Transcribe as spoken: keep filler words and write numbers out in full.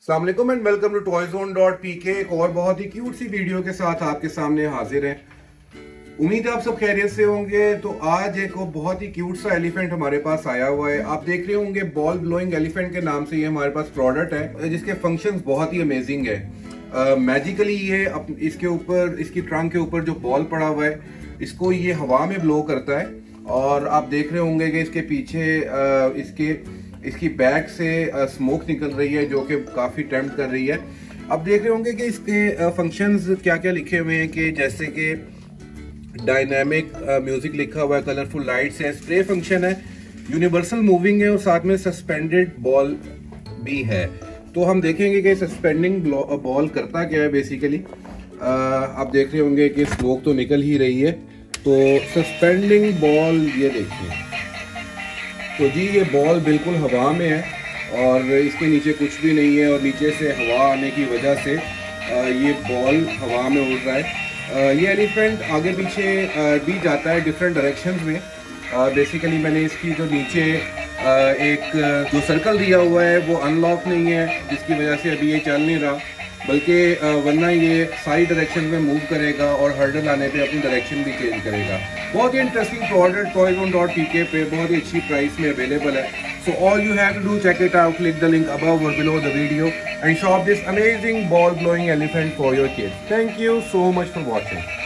अस्सलाम वालेकुम and welcome to Toyzone dot P K. एक और बहुत ही क्यूट सी वीडियो के साथ आपके सामने हाजिर है। उम्मीद है आप सब खैरियत से होंगे। तो आज एक बहुत ही क्यूट सा एलिफेंट हमारे पास आया हुआ है। आप देख रहे होंगे बॉल ब्लोइंग एलिफेंट के नाम से ये हमारे पास प्रोडक्ट है, जिसके फंक्शंस बहुत ही अमेजिंग है। मैजिकली uh, ये अप, इसके ऊपर इसकी ट्रंक के ऊपर जो बॉल पड़ा हुआ है, इसको ये हवा में ब्लो करता है। और आप देख रहे होंगे कि इसके पीछे uh, इसके इसकी बैक से स्मोक निकल रही है, जो कि काफ़ी टेम्प्ट कर रही है। अब देख रहे होंगे कि इसके फंक्शंस क्या क्या लिखे हुए हैं, कि जैसे कि डायनामिक म्यूजिक लिखा हुआ है, कलरफुल लाइट्स है, स्प्रे फंक्शन है, यूनिवर्सल मूविंग है और साथ में सस्पेंडेड बॉल भी है। तो हम देखेंगे कि सस्पेंडिंग बॉल करता क्या है बेसिकली। आप देख रहे होंगे कि स्मोक तो निकल ही रही है। तो सस्पेंडिंग बॉल ये देखिए, तो जी ये बॉल बिल्कुल हवा में है और इसके नीचे कुछ भी नहीं है, और नीचे से हवा आने की वजह से ये बॉल हवा में उड़ रहा है। ये एलिफेंट आगे पीछे भी जाता है डिफरेंट डायरेक्शंस में। बेसिकली मैंने इसकी जो नीचे एक जो सर्कल दिया हुआ है वो अनलॉक नहीं है, जिसकी वजह से अभी ये चल नहीं रहा, बल्कि वरना ये सारी डायरेक्शन में मूव करेगा और हर्डल आने पे अपनी डायरेक्शन भी चेंज करेगा। बहुत ही interesting product Toyzone dot P K पे बहुत ही अच्छी प्राइस में अवेलेबल है। So all you have to do, check it out, click the link above or below the video and shop this amazing ball blowing elephant for your kids. Thank you so much for watching.